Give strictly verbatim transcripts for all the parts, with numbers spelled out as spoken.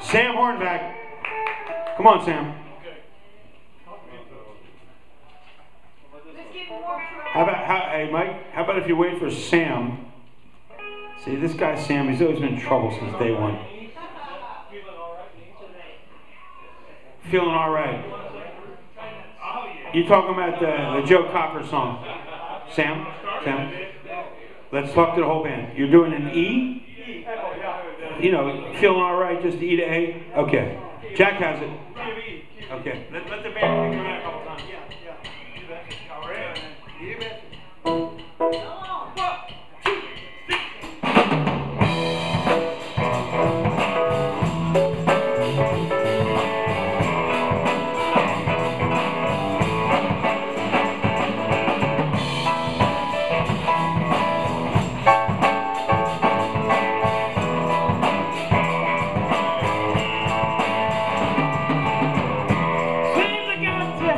Sam Hornback. Come on, Sam. How about, how, hey, Mike, how about if you wait for Sam? See, this guy Sam, he's always been in trouble since day one. Feeling all right. You talking about the, the Joe Cocker song? Sam? Sam? Let's talk to the whole band. You're doing an E? You know, feeling all right, just E to A? Okay. Jack has it. Okay. Let, let the band kick around a couple times. Yeah, yeah. Do that. All right. You bet. Seems I got to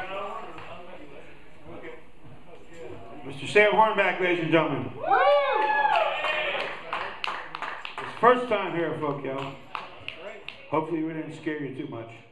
Mister Sam Hornback, ladies and gentlemen. It's first time here at Folk Hopefully we didn't scare you too much.